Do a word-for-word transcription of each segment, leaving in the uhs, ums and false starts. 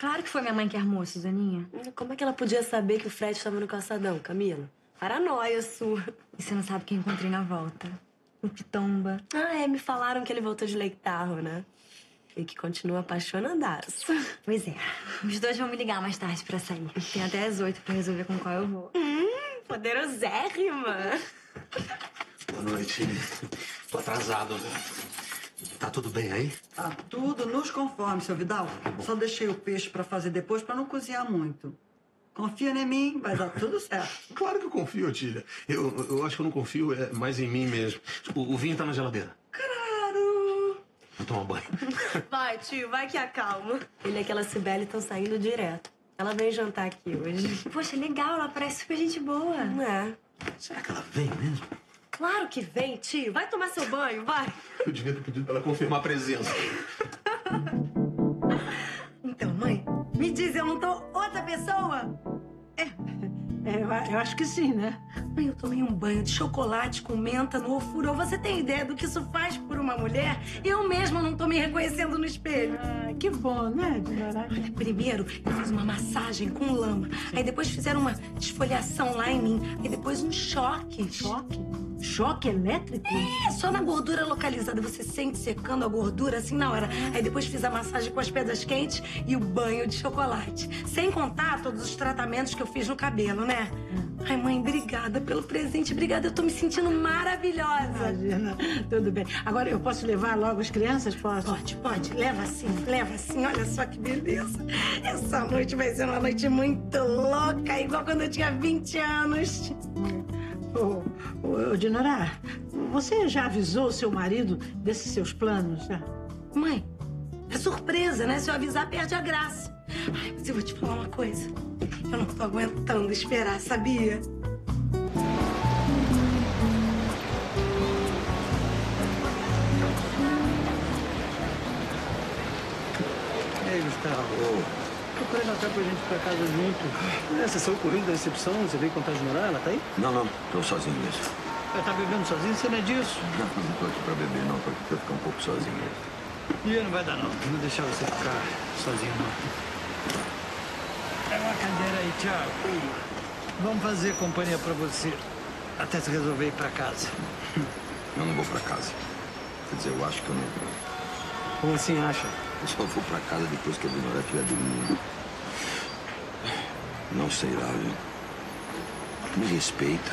Claro que foi minha mãe que armou, Suzaninha. Como é que ela podia saber que o Fred estava no calçadão, Camila? Paranoia sua. E você não sabe quem encontrei na volta? O Pitomba. Ah, é, me falaram que ele voltou de Lake Tahoe, né? E que continua apaixonadaço. Pois é. Os dois vão me ligar mais tarde pra sair. Tem até às oito pra resolver com qual eu vou. Hum, poderosérrima. Boa noite. Tô atrasado. Tá tudo bem aí? Tá tudo nos conformes, seu Vidal. Só deixei o peixe pra fazer depois pra não cozinhar muito. Confia em mim, vai dar tudo certo. Claro que eu confio, Otília. Eu, eu acho que eu não confio é, mais em mim mesmo. O, o vinho tá na geladeira. Claro. Vou tomar banho. Vai, tio, vai que acalma. Ele e aquela Cibele estão saindo direto. Ela veio jantar aqui hoje. Poxa, legal, ela parece super gente boa. É. Será que ela vem mesmo? Claro que vem, tio. Vai tomar seu banho, vai. Eu devia ter pedido pra ela confirmar a presença. Então, mãe, me diz, eu não tô outra pessoa? É, é eu, eu acho que sim, né? Mãe, eu tomei um banho de chocolate com menta no ofurô. Você tem ideia do que isso faz por uma mulher? Eu mesma não tô me reconhecendo no espelho. Ah, que bom, né, dona Olha, primeiro eu fiz uma massagem com lama. Aí depois fizeram uma esfoliação lá em mim. Aí depois um choque. Choque? Choque elétrico? É, só na gordura localizada. Você sente secando a gordura assim na hora. Aí depois fiz a massagem com as pedras quentes e o banho de chocolate. Sem contar todos os tratamentos que eu fiz no cabelo, né? Ai, mãe, obrigada pelo presente. Obrigada, eu tô me sentindo maravilhosa. Imagina, tudo bem. Agora eu posso levar logo as crianças? Posso? Pode, pode. Leva sim, leva sim. Olha só que beleza. Essa noite vai ser uma noite muito louca, igual quando eu tinha vinte anos. Ô, ô, ô, Dinora, você já avisou o seu marido desses seus planos, já? Mãe, é surpresa, né? Se eu avisar, perde a graça. Ai, mas eu vou te falar uma coisa. Eu não tô aguentando esperar, sabia? E aí, Gustavo? Procurei marcar pra gente ir pra casa junto. É, você saiu correndo da recepção, você veio contar de morar, ela tá aí? Não, não, tô sozinho mesmo. Ela tá bebendo sozinho, você não é disso? Não, não tô aqui pra beber, não, tô aqui pra ficar um pouco sozinho mesmo. E não vai dar, não. Não vou deixar você ficar sozinho, não. Pega uma cadeira aí, Thiago. Vamos fazer companhia pra você até se resolver ir pra casa. Eu não vou pra casa. Quer dizer, eu acho que eu não vou. Como assim acha? Eu só vou pra casa depois que a Dinora estiver dormindo. Não sei lá, viu? Me respeita.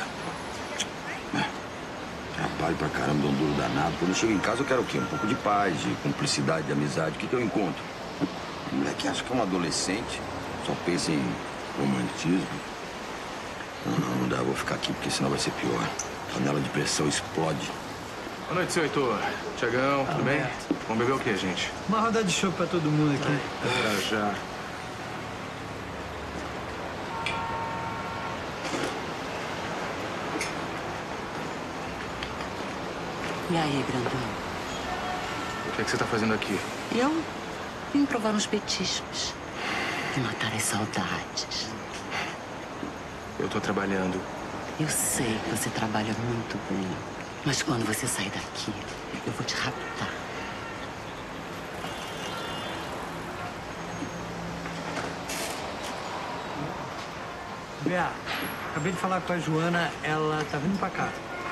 Trabalho pra caramba, dou um duro danado. Quando eu chego em casa, eu quero o quê? Um pouco de paz, de cumplicidade, de amizade. O que, que eu encontro? O moleque acha que é um adolescente. Só pensa em romantismo. Não, não, não dá. Eu vou ficar aqui, porque senão vai ser pior. A panela de pressão explode. Boa noite, seu Heitor. Tiagão, tudo bem? Alberto. Vamos beber o quê, gente? Uma roda de chopp pra todo mundo aqui. Pra já. E aí, grandão? O que é que você tá fazendo aqui? Eu vim provar uns petiscos e matar as saudades. Eu tô trabalhando. Eu sei que você trabalha muito bem, mas quando você sair daqui, eu vou te raptar. Bea, acabei de falar com a Joana, ela tá vindo pra cá.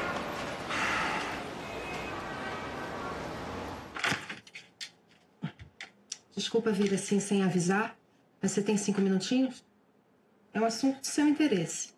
Desculpa vir assim sem avisar, mas você tem cinco minutinhos? É um assunto de seu interesse.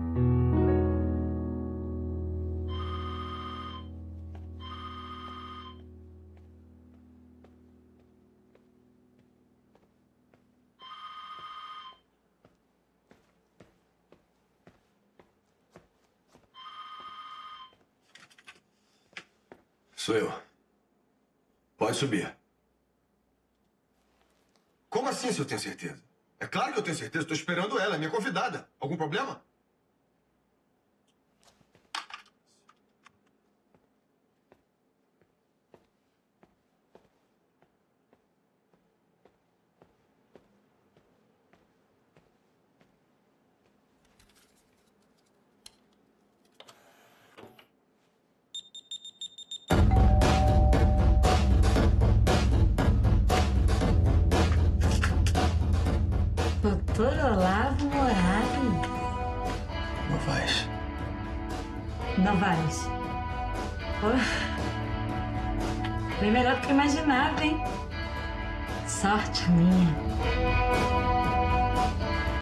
Sou eu. Pode subir. Como assim, se eu tenho certeza? É claro que eu tenho certeza. Estou esperando ela, é minha convidada. Algum problema? Doutor Olavo Moraes. Novaes. Novaes. Pô, bem melhor do que eu imaginava, hein? Sorte minha.